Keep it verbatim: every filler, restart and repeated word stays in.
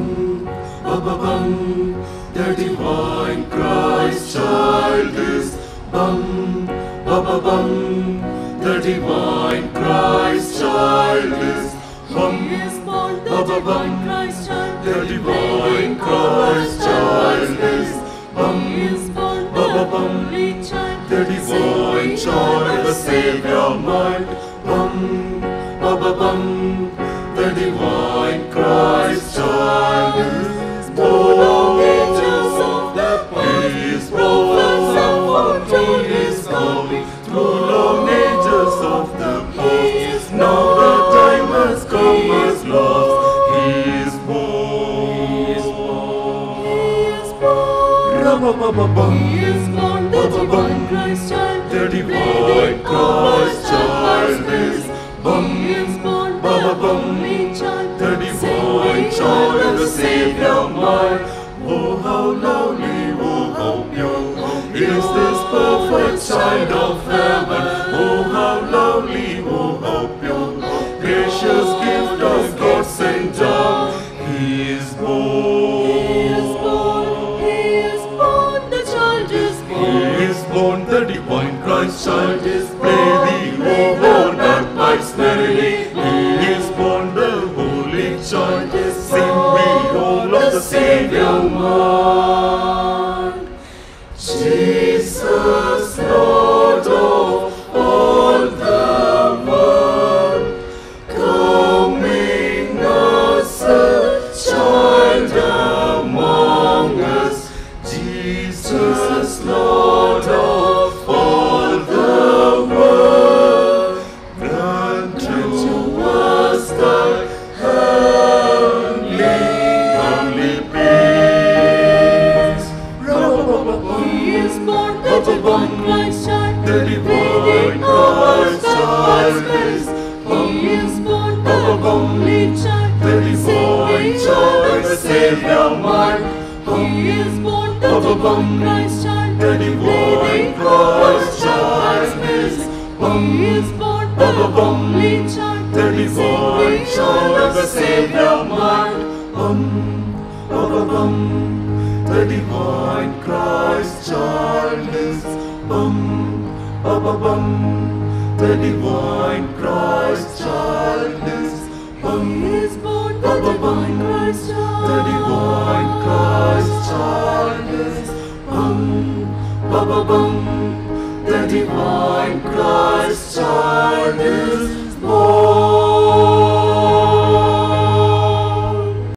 ba-ba-bum, the divine Christ child is bum, ba-ba-bum, the divine Christ child is bum, He is born, the ba-ba-bum, divine Christ child, the divine Christ child is bum, He is born, the ba-ba-bum, holy child, the divine child, the Savior mine, bum, ba-ba-bum, the divine Christ child is born. Angels of the past, He is prophets have born, foretold He is His coming coming. through long ages of the He is past. Now the time has come as lost. He is He is born. born, He is born, Ra-ba-ba-ba-bum. He is born, the divine Christ child, The divine Christ child is bum, He is born, the ba-ba-bum, holy child, the divine child and the Savior mine. Oh, how lovely, oh, how pure is this perfect child of heaven. Oh, how lovely, oh, how pure, gracious gift of God sent down. He is born. He is born, He is born, the child is He born. is born, the divine Christ child is baby, oh, born that pipes merrily. He is born, the holy child is sing we all of the Savior man. Jesus, Lord of all the world, coming as a child among us. Jesus, Lord of all the world, grant to us thy heavenly, heavenly peace. He is born, the divine Christ child, The divine leading our Christ child steps. is He is born, the ba-ba-bum, holy child, the divine singing child, the Savior mine. He is born, the ba-ba-bum, divine Christ child, the divine leading Christ our child is He is born, the ba-ba-bum, holy child, the divine child, the Savior mine. Bum, ba-ba-bum, the divine Christ child is bum, ba-ba-bum, the divine Christ child is bum. He is born, the divine Christ child, The divine Christ child is bum, ba-ba-bum, the divine Christ child is born.